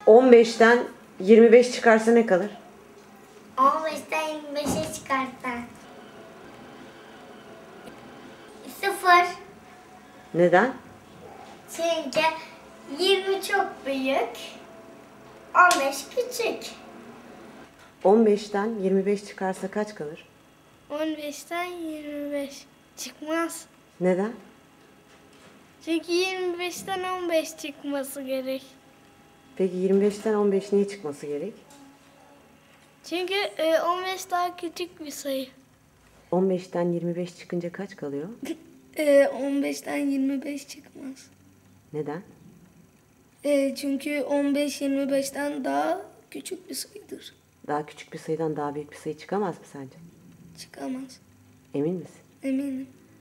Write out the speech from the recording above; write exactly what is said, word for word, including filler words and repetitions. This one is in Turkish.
on beşten yirmi beş çıkarsa ne kalır? on beşten yirmi beşe çıkarsan. Sıfır. Neden? Çünkü yirmi çok büyük. on beş küçük. on beşten yirmi beş çıkarsa kaç kalır? on beşten yirmi beş çıkmaz. Neden? Çünkü yirmi beşten on beş çıkması gerek. Peki yirmi beşten on beş niye çıkması gerek? Çünkü e, on beş daha küçük bir sayı. on beşten yirmi beş çıkınca kaç kalıyor? Ee, on beşten yirmi beş çıkmaz. Neden? Ee, çünkü on beş yirmi beşten daha küçük bir sayıdır. Daha küçük bir sayıdan daha büyük bir sayı çıkamaz mı sence? Çıkamaz. Emin misin? Eminim.